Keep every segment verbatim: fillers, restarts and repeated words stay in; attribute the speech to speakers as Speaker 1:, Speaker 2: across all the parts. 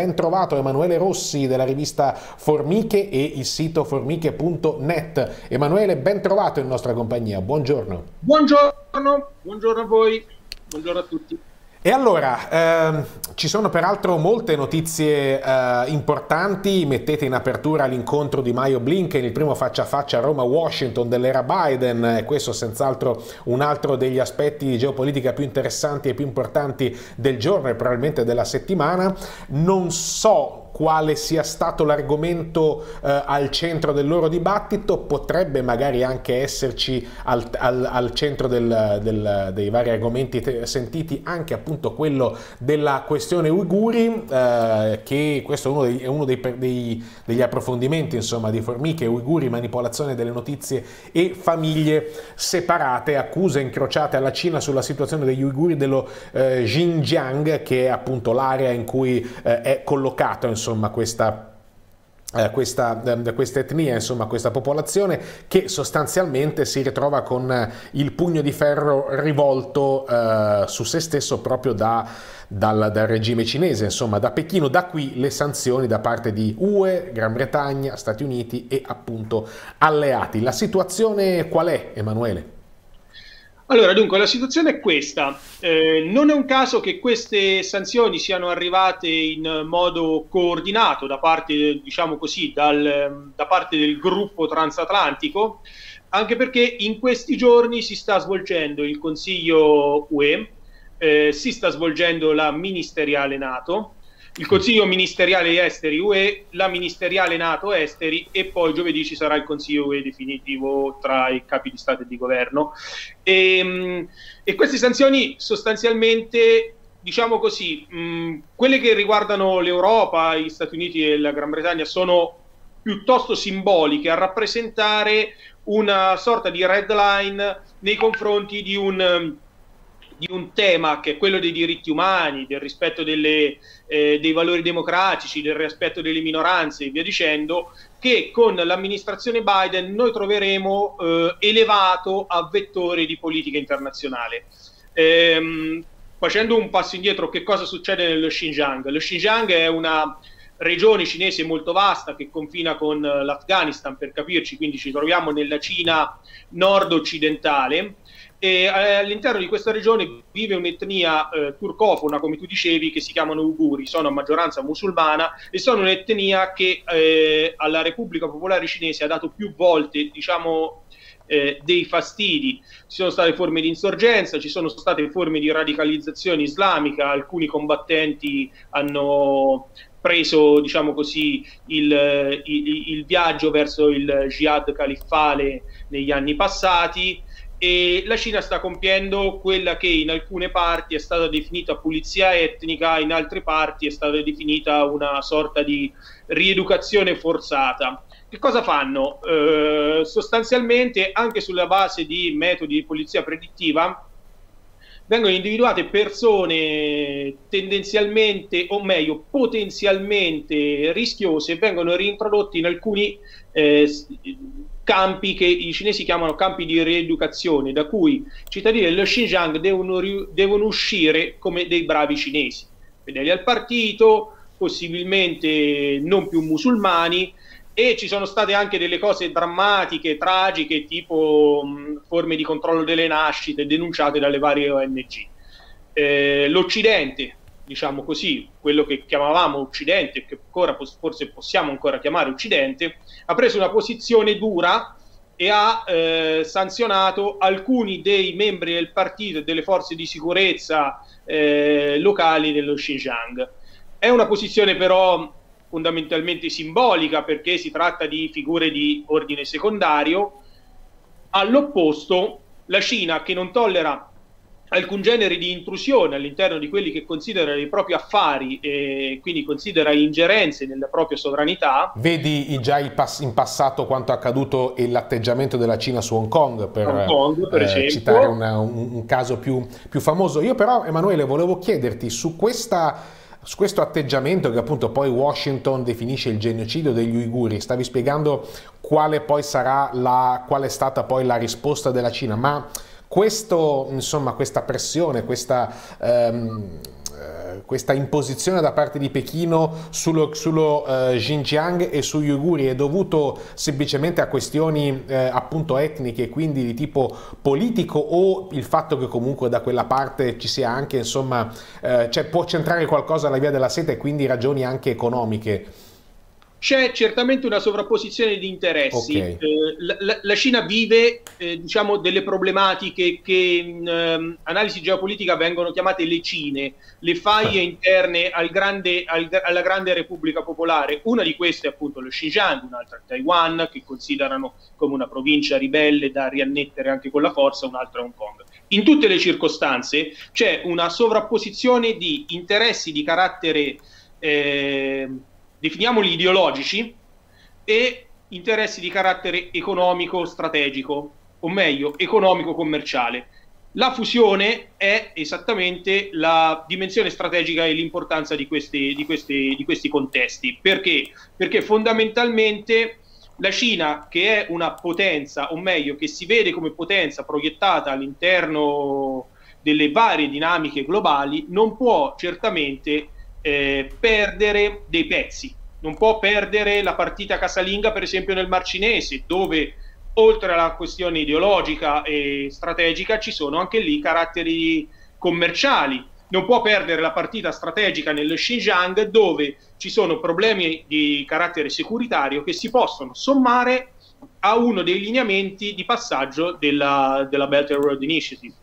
Speaker 1: ben trovato Emanuele Rossi della rivista Formiche e il sito formiche punto net. Emanuele, ben trovato in nostra compagnia, buongiorno.
Speaker 2: Buongiorno, buongiorno a voi, buongiorno a tutti.
Speaker 1: E allora, ehm, ci sono peraltro molte notizie eh, importanti. Mettete in apertura l'incontro di Maio-Blinken, il primo faccia a faccia a Roma-Washington dell'era Biden, e questo senz'altro un altro degli aspetti di geopolitica più interessanti e più importanti del giorno e probabilmente della settimana. Non so quale sia stato l'argomento eh, al centro del loro dibattito, potrebbe magari anche esserci al, al, al centro del, del, dei vari argomenti sentiti anche appunto quello della questione uiguri, eh, che questo è uno, dei, è uno dei, dei, degli approfondimenti insomma di Formiche, uiguri, manipolazione delle notizie e famiglie separate, accuse incrociate alla Cina sulla situazione degli uiguri dello eh, Xinjiang, che è appunto l'area in cui eh, è collocato insomma insomma questa, eh, questa, eh, questa etnia, insomma questa popolazione che sostanzialmente si ritrova con il pugno di ferro rivolto eh, su se stesso proprio da, dal, dal regime cinese, insomma da Pechino. Da qui le sanzioni da parte di U E, Gran Bretagna, Stati Uniti e appunto alleati. La situazione qual è, Emanuele?
Speaker 2: Allora, dunque, la situazione è questa. Eh, non è un caso che queste sanzioni siano arrivate in modo coordinato da parte, diciamo così, dal, da parte del gruppo transatlantico, anche perché in questi giorni si sta svolgendo il Consiglio U E, eh, si sta svolgendo la ministeriale NATO, il Consiglio ministeriale esteri U E, la ministeriale NATO esteri, e poi giovedì ci sarà il Consiglio U E definitivo tra i capi di Stato e di governo. E, e queste sanzioni sostanzialmente, diciamo così, mh, quelle che riguardano l'Europa, gli Stati Uniti e la Gran Bretagna sono piuttosto simboliche, a rappresentare una sorta di red line nei confronti di un... di un tema che è quello dei diritti umani, del rispetto delle, eh, dei valori democratici, del rispetto delle minoranze e via dicendo, che con l'amministrazione Biden noi troveremo eh, elevato a vettore di politica internazionale. Ehm, facendo un passo indietro, che cosa succede nello Xinjiang? Lo Xinjiang è una regione cinese molto vasta che confina con l'Afghanistan, per capirci, quindi ci troviamo nella Cina nord-occidentale. E all'interno di questa regione vive un'etnia eh, turcofona, come tu dicevi, che si chiamano uiguri, sono a maggioranza musulmana e sono un'etnia che eh, alla Repubblica Popolare Cinese ha dato più volte, diciamo, eh, dei fastidi. Ci sono state forme di insorgenza, ci sono state forme di radicalizzazione islamica, alcuni combattenti hanno preso, diciamo così, il, il, il viaggio verso il jihad califfale negli anni passati. E la Cina sta compiendo quella che in alcune parti è stata definita pulizia etnica, in altre parti è stata definita una sorta di rieducazione forzata. Che cosa fanno? Eh, sostanzialmente, anche sulla base di metodi di polizia predittiva, vengono individuate persone tendenzialmente, o meglio, potenzialmente rischiose, e vengono reintrodotti in alcuni eh, campi che i cinesi chiamano campi di rieducazione, da cui i cittadini dello Xinjiang devono, devono uscire come dei bravi cinesi, fedeli al partito, possibilmente non più musulmani. E ci sono state anche delle cose drammatiche, tragiche, tipo mh, forme di controllo delle nascite denunciate dalle varie O N G. Eh, L'Occidente, diciamo così, quello che chiamavamo Occidente, che ancora, forse possiamo ancora chiamare Occidente, ha preso una posizione dura e ha eh, sanzionato alcuni dei membri del partito e delle forze di sicurezza eh, locali dello Xinjiang. È una posizione però fondamentalmente simbolica, perché si tratta di figure di ordine secondario. All'opposto, la Cina, che non tollera alcun genere di intrusione all'interno di quelli che considera i propri affari e quindi considera ingerenze nella propria sovranità.
Speaker 1: Vedi già il pass in passato quanto è accaduto e l'atteggiamento della Cina su Hong Kong, per,
Speaker 2: Hong Kong, per
Speaker 1: eh, citare una, un, un caso più, più famoso. Io però, Emanuele, volevo chiederti su questa... Su questo atteggiamento che appunto poi Washington definisce il genocidio degli uiguri, stavi spiegando quale poi sarà la, qual è stata poi la risposta della Cina, ma questo, insomma, questa pressione, questa, ehm, questa imposizione da parte di Pechino sullo, sullo uh, Xinjiang e sugli uiguri è dovuto semplicemente a questioni eh, appunto etniche, quindi di tipo politico, o il fatto che comunque da quella parte ci sia anche, insomma, eh, cioè può centrare qualcosa alla via della seta e quindi ragioni anche economiche?
Speaker 2: C'è certamente una sovrapposizione di interessi.
Speaker 1: Okay.
Speaker 2: Eh, la, la Cina vive eh, diciamo delle problematiche che in eh, analisi geopolitica vengono chiamate le Cine, le faide interne al grande, al, alla grande Repubblica Popolare. Una di queste è appunto lo Xinjiang, un'altra Taiwan, che considerano come una provincia ribelle da riannettere anche con la forza, un'altra Hong Kong. In tutte le circostanze c'è una sovrapposizione di interessi di carattere eh, definiamoli ideologici, e interessi di carattere economico-strategico, o meglio, economico-commerciale. La fusione è esattamente la dimensione strategica e l'importanza di questi, di, questi, di questi contesti. Perché? Perché fondamentalmente la Cina, che è una potenza, o meglio, che si vede come potenza proiettata all'interno delle varie dinamiche globali, non può certamente Eh, perdere dei pezzi, non può perdere la partita casalinga, per esempio nel Mar Cinese, dove oltre alla questione ideologica e strategica ci sono anche lì caratteri commerciali. Non può perdere la partita strategica nello Xinjiang, dove ci sono problemi di carattere securitario che si possono sommare a uno dei lineamenti di passaggio della, della Belt and Road Initiative.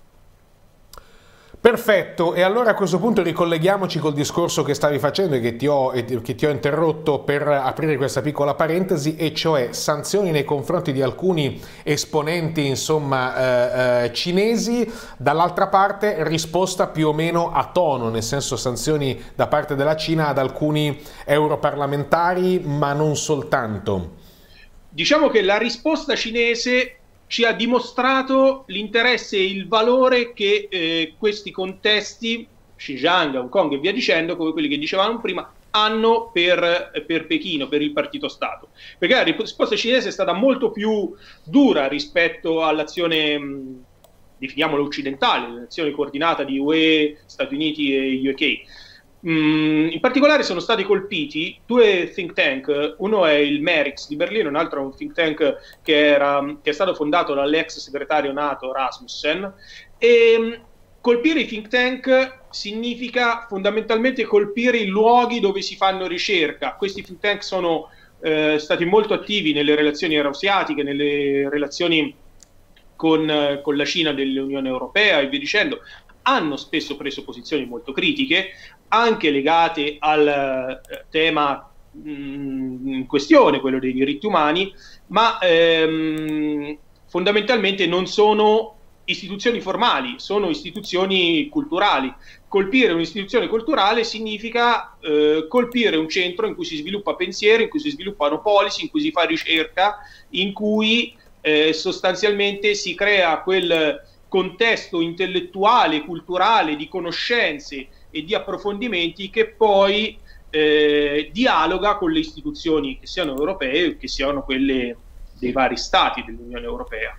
Speaker 1: Perfetto, e allora a questo punto ricolleghiamoci col discorso che stavi facendo e che ti ho, che ti ho interrotto per aprire questa piccola parentesi, e cioè sanzioni nei confronti di alcuni esponenti, insomma, eh, eh, cinesi. Dall'altra parte risposta più o meno a tono, nel senso sanzioni da parte della Cina ad alcuni europarlamentari, ma non soltanto.
Speaker 2: Diciamo che la risposta cinese ci ha dimostrato l'interesse e il valore che eh, questi contesti, Xinjiang, Hong Kong e via dicendo, come quelli che dicevamo prima, hanno per, per Pechino, per il partito Stato. Perché la risposta cinese è stata molto più dura rispetto all'azione, definiamola occidentale, l'azione coordinata di U E, Stati Uniti e U K. Mm, in particolare sono stati colpiti due think tank, uno è il MERIX di Berlino, un altro è un think tank che, era, che è stato fondato dall'ex segretario NATO Rasmussen, e colpire i think tank significa fondamentalmente colpire i luoghi dove si fanno ricerca. Questi think tank sono eh, stati molto attivi nelle relazioni euroasiatiche, nelle relazioni con, con la Cina dell'Unione Europea e via dicendo. Hanno spesso preso posizioni molto critiche, anche legate al eh, tema mh, in questione, quello dei diritti umani, ma ehm, fondamentalmente non sono istituzioni formali, sono istituzioni culturali. Colpire un'istituzione culturale significa eh, colpire un centro in cui si sviluppa pensiero, in cui si sviluppano policy, in cui si fa ricerca, in cui eh, sostanzialmente si crea quel contesto intellettuale, culturale, di conoscenze e di approfondimenti che poi eh, dialoga con le istituzioni, che siano europee o che siano quelle dei vari stati dell'Unione Europea.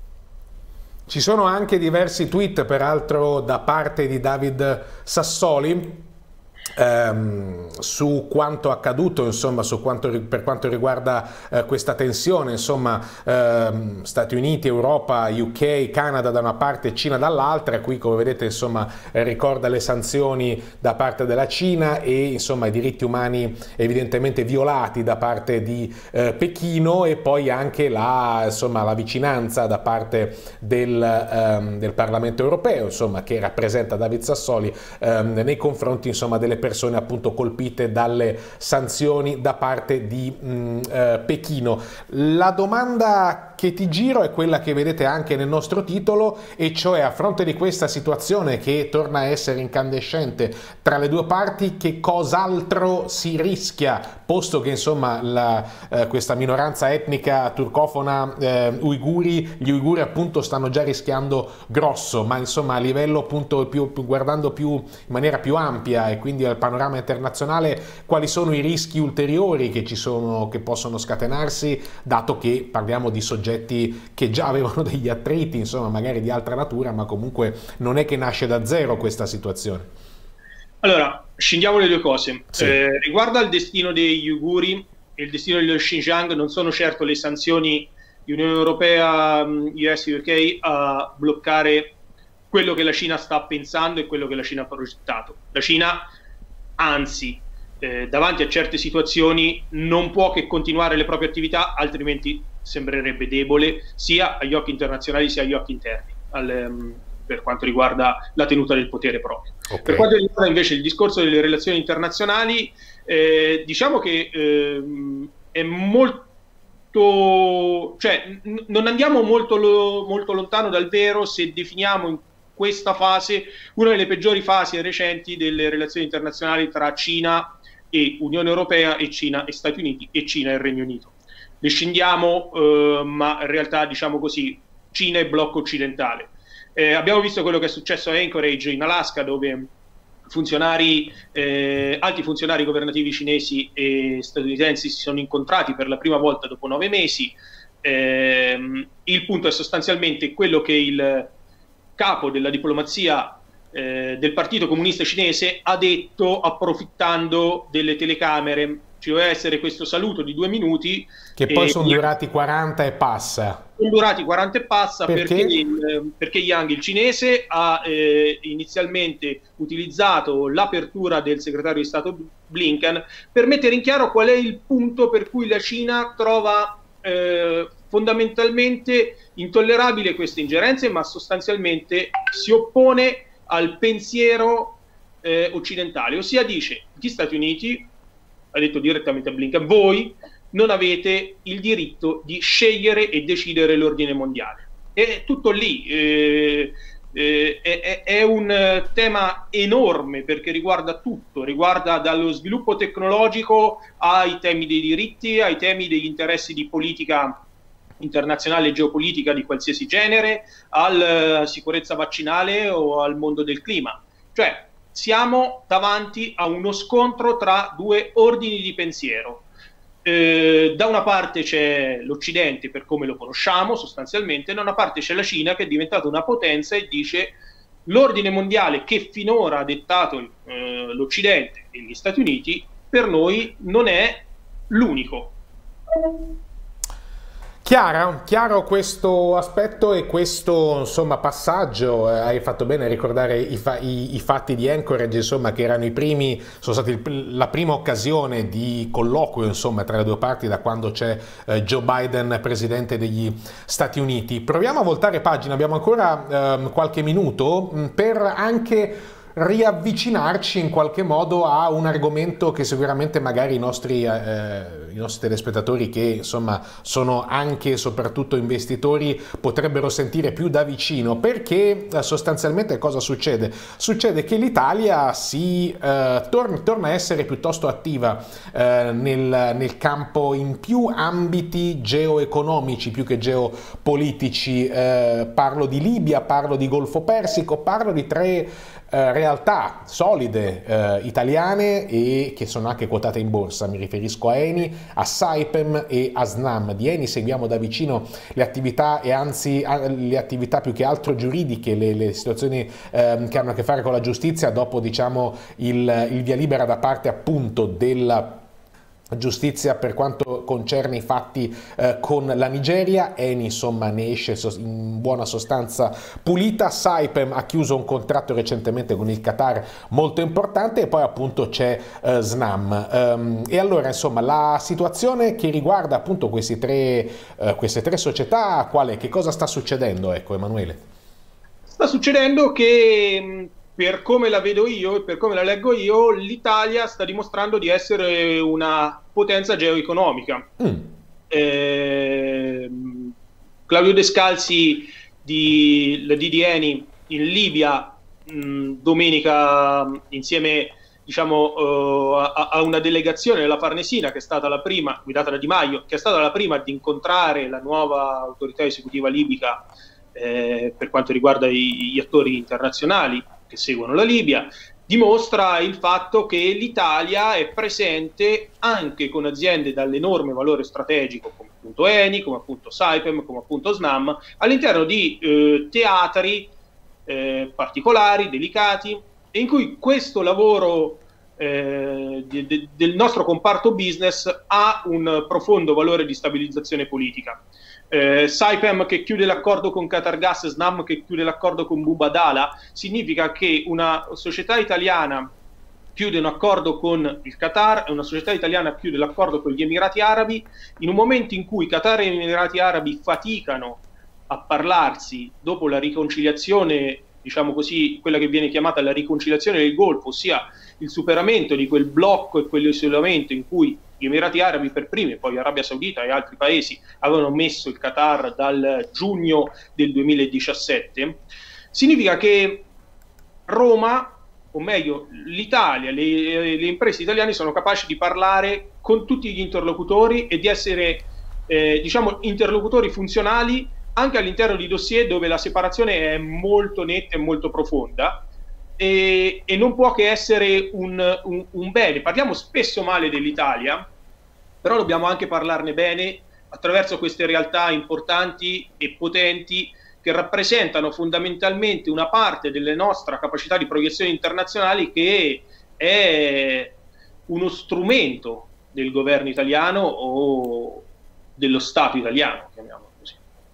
Speaker 1: Ci sono anche diversi tweet, peraltro da parte di David Sassoli, ehm, su quanto accaduto, insomma, su quanto, per quanto riguarda eh, questa tensione, insomma, ehm, Stati Uniti, Europa, U K, Canada da una parte, Cina dall'altra. Qui, come vedete, insomma, eh, ricorda le sanzioni da parte della Cina e, insomma, i diritti umani evidentemente violati da parte di eh, Pechino, e poi anche la, insomma, la vicinanza da parte del, ehm, del Parlamento europeo, insomma, che rappresenta David Sassoli ehm, nei confronti, insomma, delle persone appunto colpite dalle sanzioni da parte di mh, eh, Pechino. La domanda che ti giro è quella che vedete anche nel nostro titolo, e cioè, a fronte di questa situazione che torna a essere incandescente tra le due parti, che cos'altro si rischia, posto che, insomma, la, eh, questa minoranza etnica turcofona eh, uiguri, gli uiguri appunto stanno già rischiando grosso, ma insomma a livello appunto più, più guardando più in maniera più ampia e quindi al panorama internazionale, quali sono i rischi ulteriori che ci sono, che possono scatenarsi, dato che parliamo di soggetti che già avevano degli attriti, insomma, magari di altra natura, ma comunque non è che nasce da zero questa situazione.
Speaker 2: Allora, scindiamo le due cose.
Speaker 1: Sì.
Speaker 2: Eh, riguardo al destino degli uiguri e il destino dello Xinjiang, non sono certo le sanzioni di Unione Europea, U S, U K a bloccare quello che la Cina sta pensando e quello che la Cina ha progettato. La Cina, anzi, eh, davanti a certe situazioni non può che continuare le proprie attività, altrimenti sembrerebbe debole sia agli occhi internazionali sia agli occhi interni, al, um, per quanto riguarda la tenuta del potere proprio. Okay. Per quanto riguarda invece il discorso delle relazioni internazionali, eh, diciamo che eh, è molto, cioè n- non andiamo molto, lo, molto lontano dal vero se definiamo in questa fase una delle peggiori fasi recenti delle relazioni internazionali tra Cina e Unione Europea e Cina e Stati Uniti e Cina e Regno Unito. Le scindiamo, eh, ma in realtà diciamo così, Cina e blocco occidentale. Eh, abbiamo visto quello che è successo a Anchorage in Alaska, dove funzionari, eh, alti funzionari governativi cinesi e statunitensi si sono incontrati per la prima volta dopo nove mesi. Eh, il punto è sostanzialmente quello che il capo della diplomazia eh, del Partito Comunista Cinese ha detto approfittando delle telecamere. Ci doveva essere questo saluto di due minuti.
Speaker 1: Che poi sono durati quaranta e passa.
Speaker 2: Sono durati quaranta e passa perché, perché, il, perché Yang, il cinese, ha eh, inizialmente utilizzato l'apertura del segretario di Stato Blinken per mettere in chiaro qual è il punto per cui la Cina trova eh, fondamentalmente intollerabile queste ingerenze, ma sostanzialmente si oppone al pensiero eh, occidentale, ossia dice: gli Stati Uniti, ha detto direttamente a Blinken, voi non avete il diritto di scegliere e decidere l'ordine mondiale. È tutto lì, eh, eh, è, è un tema enorme perché riguarda tutto, riguarda dallo sviluppo tecnologico ai temi dei diritti, ai temi degli interessi di politica internazionale e geopolitica di qualsiasi genere, alla sicurezza vaccinale o al mondo del clima. Cioè, siamo davanti a uno scontro tra due ordini di pensiero. Eh, da una parte c'è l'Occidente per come lo conosciamo sostanzialmente, da una parte c'è la Cina che è diventata una potenza e dice: l'ordine mondiale che finora ha dettato eh, l'Occidente e gli Stati Uniti per noi non è l'unico.
Speaker 1: Chiaro, chiaro questo aspetto e questo insomma passaggio. Eh, hai fatto bene a ricordare i, fa i, i fatti di Anchorage, insomma, che erano i primi, sono stati il, la prima occasione di colloquio insomma tra le due parti da quando c'è eh, Joe Biden presidente degli Stati Uniti. Proviamo a voltare pagina, abbiamo ancora eh, qualche minuto mh, per anche riavvicinarci in qualche modo a un argomento che sicuramente magari i nostri, eh, i nostri telespettatori, che insomma sono anche e soprattutto investitori, potrebbero sentire più da vicino, perché eh, sostanzialmente cosa succede? Succede che l'Italia si eh, torna, torna a essere piuttosto attiva eh, nel, nel campo in più ambiti geoeconomici più che geopolitici. Eh, parlo di Libia, parlo di Golfo Persico, parlo di tre Eh, realtà solide eh, italiane e che sono anche quotate in borsa. Mi riferisco a Eni, a Saipem e a Snam. Di Eni seguiamo da vicino le attività e anzi le attività più che altro giuridiche, le, le situazioni eh, che hanno a che fare con la giustizia dopo diciamo il, il via libera da parte appunto della giustizia per quanto concerne i fatti eh, con la Nigeria. Eni insomma ne esce in buona sostanza pulita. Saipem ha chiuso un contratto recentemente con il Qatar molto importante e poi appunto c'è eh, Snam. Um, e allora insomma la situazione che riguarda appunto questi tre, eh, queste tre società qual è? Che cosa sta succedendo? Ecco, Emanuele.
Speaker 2: Sta succedendo che, per come la vedo io e per come la leggo io, l'Italia sta dimostrando di essere una potenza geoeconomica. Mm. Eh, Claudio Descalzi di, di, di Eni in Libia mh, domenica insieme diciamo, uh, a, a una delegazione della Farnesina che è stata la prima, guidata da Di Maio, che è stata la prima ad incontrare la nuova autorità esecutiva libica eh, per quanto riguarda i, gli attori internazionali che seguono la Libia, dimostra il fatto che l'Italia è presente anche con aziende dall'enorme valore strategico come appunto Eni, come appunto Saipem, come appunto Snam, all'interno di eh, teatri eh, particolari, delicati, e in cui questo lavoro eh, de, de, del nostro comparto business ha un profondo valore di stabilizzazione politica. Eh, Saipem che chiude l'accordo con Qatargas, Snam che chiude l'accordo con Mubadala, significa che una società italiana chiude un accordo con il Qatar e una società italiana chiude l'accordo con gli Emirati Arabi in un momento in cui Qatar e gli Emirati Arabi faticano a parlarsi dopo la riconciliazione, diciamo così, quella che viene chiamata la riconciliazione del Golfo, ossia il superamento di quel blocco e quell'isolamento in cui gli Emirati Arabi per primi, poi Arabia Saudita e altri paesi avevano messo il Qatar dal giugno del duemiladiciassette, significa che Roma, o meglio l'Italia, le, le imprese italiane sono capaci di parlare con tutti gli interlocutori e di essere eh, diciamo interlocutori funzionali anche all'interno di dossier dove la separazione è molto netta e molto profonda, e, e non può che essere un, un, un bene. Parliamo spesso male dell'Italia, però dobbiamo anche parlarne bene attraverso queste realtà importanti e potenti che rappresentano fondamentalmente una parte delle nostre capacità di proiezione internazionali, che è uno strumento del governo italiano o dello Stato italiano, chiamiamolo così.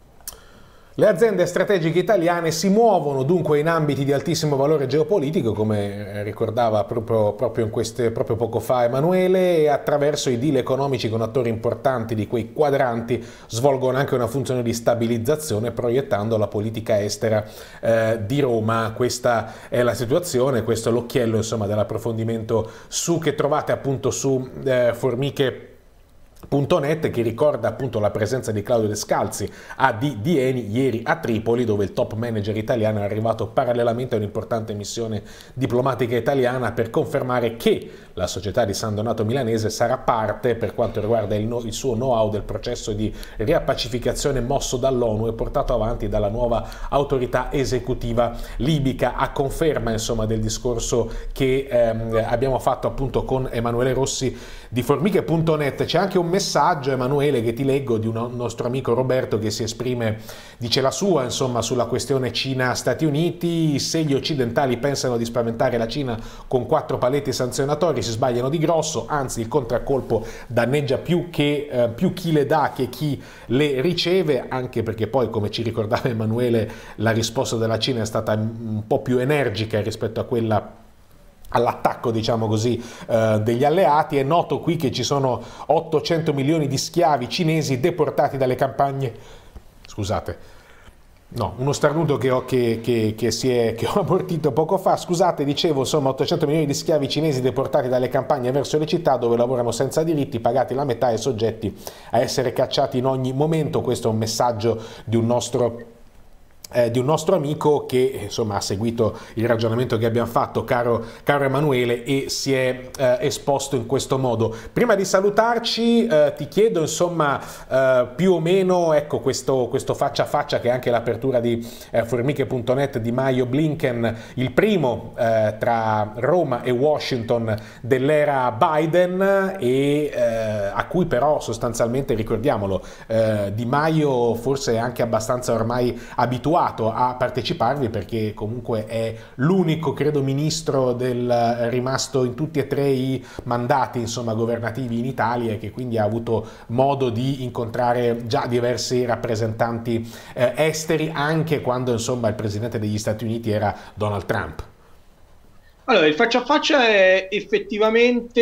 Speaker 1: Le aziende strategiche italiane si muovono dunque in ambiti di altissimo valore geopolitico, come ricordava proprio, proprio, in queste, proprio poco fa Emanuele, e attraverso i deal economici con attori importanti di quei quadranti svolgono anche una funzione di stabilizzazione, proiettando la politica estera eh, di Roma. Questa è la situazione, questo è l'occhiello, insomma, dell'approfondimento su che trovate appunto su eh, Formiche punto net, che ricorda appunto la presenza di Claudio Descalzi a D di Eni ieri a Tripoli, dove il top manager italiano è arrivato parallelamente a un'importante missione diplomatica italiana per confermare che la società di San Donato Milanese sarà parte per quanto riguarda il, no, il suo know-how del processo di riappacificazione mosso dall'ONU e portato avanti dalla nuova autorità esecutiva libica, a conferma insomma del discorso che ehm, abbiamo fatto appunto con Emanuele Rossi di Formiche punto net. C'è anche un messaggio, Emanuele, che ti leggo, di un nostro amico Roberto, che si esprime, dice la sua insomma sulla questione Cina-Stati Uniti: se gli occidentali pensano di spaventare la Cina con quattro paletti sanzionatori si sbagliano di grosso, anzi il contraccolpo danneggia più, che, eh, più chi le dà che chi le riceve, anche perché poi, come ci ricordava Emanuele, la risposta della Cina è stata un po' più energica rispetto a quella all'attacco, diciamo così, eh, degli alleati. È noto qui che ci sono ottocento milioni di schiavi cinesi deportati dalle campagne, scusate, no, uno starnuto che ho, che, che, che si è, che ho abortito poco fa, scusate, dicevo, insomma, ottocento milioni di schiavi cinesi deportati dalle campagne verso le città, dove lavorano senza diritti, pagati la metà e soggetti a essere cacciati in ogni momento. Questo è un messaggio di un nostro Eh, di un nostro amico che insomma ha seguito il ragionamento che abbiamo fatto, caro, caro Emanuele, e si è eh, esposto in questo modo. Prima di salutarci eh, ti chiedo insomma eh, più o meno, ecco, questo, questo faccia a faccia, che è anche l'apertura di eh, Formiche punto net di Maio Blinken, il primo eh, tra Roma e Washington dell'era Biden, e eh, a cui però sostanzialmente, ricordiamolo, eh, Di Maio forse è anche abbastanza ormai abituato a parteciparvi, perché comunque è l'unico, credo, ministro del, rimasto in tutti e tre i mandati insomma governativi in Italia, e che quindi ha avuto modo di incontrare già diversi rappresentanti eh, esteri, anche quando insomma il presidente degli Stati Uniti era Donald Trump.
Speaker 2: Allora, il faccia a faccia è effettivamente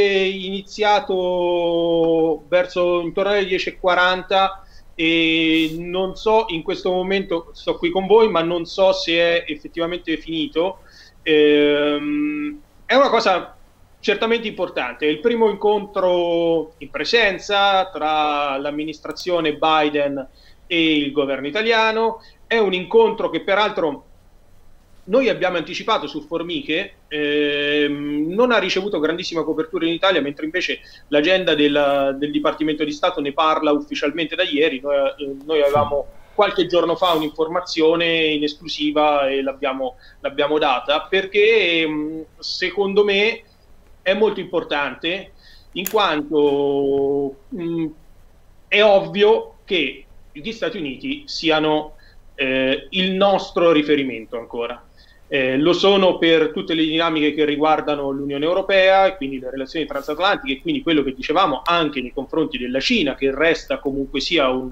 Speaker 2: iniziato verso intorno alle dieci e quaranta, e non so, in questo momento sto qui con voi, ma non so se è effettivamente finito. Ehm, è una cosa certamente importante, è il primo incontro in presenza tra l'amministrazione Biden e il governo italiano. È un incontro che peraltro noi abbiamo anticipato su Formiche, ehm, non ha ricevuto grandissima copertura in Italia, mentre invece l'agenda del, del Dipartimento di Stato ne parla ufficialmente da ieri. Noi, eh, noi avevamo qualche giorno fa un'informazione in esclusiva e l'abbiamo l'abbiamo data, perché ehm, secondo me è molto importante, in quanto mh, è ovvio che gli Stati Uniti siano eh, il nostro riferimento ancora. Eh, lo sono per tutte le dinamiche che riguardano l'Unione Europea e quindi le relazioni transatlantiche e quindi quello che dicevamo anche nei confronti della Cina, che resta comunque sia un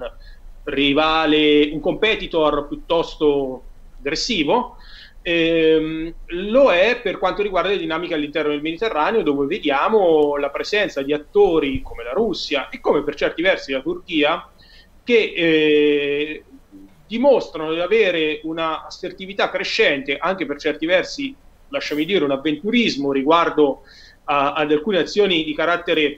Speaker 2: rivale, un competitor piuttosto aggressivo. Eh, lo è per quanto riguarda le dinamiche all'interno del Mediterraneo, dove vediamo la presenza di attori come la Russia e come per certi versi la Turchia, che eh, dimostrano di avere una assertività crescente, anche per certi versi, lasciami dire, un avventurismo riguardo a, ad alcune azioni di carattere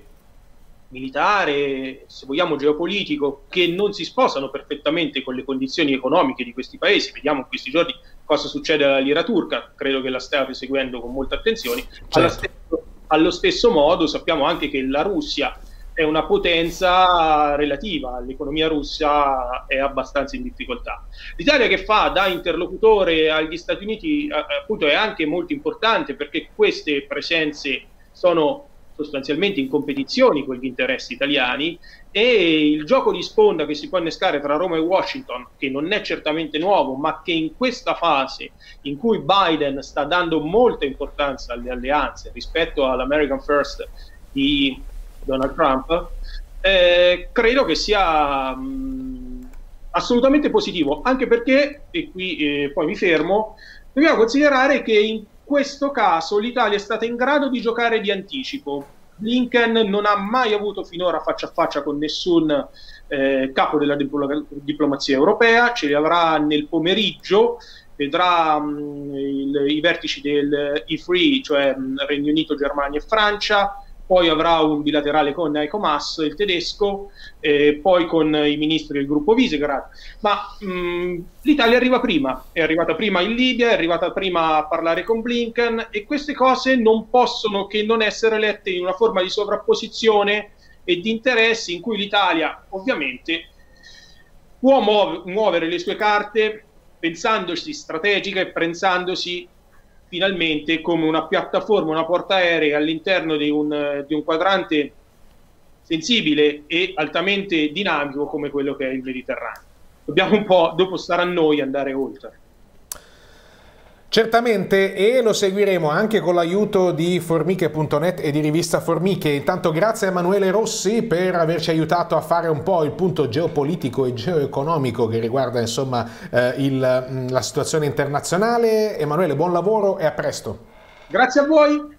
Speaker 2: militare, se vogliamo geopolitico, che non si sposano perfettamente con le condizioni economiche di questi paesi. Vediamo in questi giorni cosa succede alla lira turca, credo che la state seguendo con molta attenzione.
Speaker 1: Certo.
Speaker 2: Allo stesso, allo stesso modo sappiamo anche che la Russia è una potenza relativa, l'economia russa è abbastanza in difficoltà. L'Italia che fa da interlocutore agli Stati Uniti appunto è anche molto importante, perché queste presenze sono sostanzialmente in competizione con gli interessi italiani, e il gioco di sponda che si può innescare tra Roma e Washington, che non è certamente nuovo, ma che in questa fase in cui Biden sta dando molta importanza alle alleanze rispetto all'American First di Donald Trump, eh, credo che sia mh, assolutamente positivo, anche perché, e qui eh, poi mi fermo, dobbiamo considerare che in questo caso l'Italia è stata in grado di giocare di anticipo. Blinken non ha mai avuto finora faccia a faccia con nessun eh, capo della diplo- diplomazia europea, ce li avrà nel pomeriggio, vedrà mh, il, i vertici del E tre, cioè mh, Regno Unito, Germania e Francia, poi avrà un bilaterale con Heiko Maas, il tedesco, eh, poi con i ministri del gruppo Visegrad. Ma mh, l'Italia arriva prima, è arrivata prima in Libia, è arrivata prima a parlare con Blinken, e queste cose non possono che non essere lette in una forma di sovrapposizione e di interessi in cui l'Italia ovviamente può muov- muovere le sue carte pensandosi strategica e pensandosi finalmente come una piattaforma, una portaerei all'interno di un, di un quadrante sensibile e altamente dinamico come quello che è il Mediterraneo. Dobbiamo un po', dopo stare a noi, andare oltre.
Speaker 1: Certamente, e lo seguiremo anche con l'aiuto di Formiche punto net e di Rivista Formiche. Intanto grazie a Emanuele Rossi per averci aiutato a fare un po' il punto geopolitico e geoeconomico che riguarda insomma eh, il, la situazione internazionale. Emanuele, buon lavoro e a presto.
Speaker 2: Grazie a voi.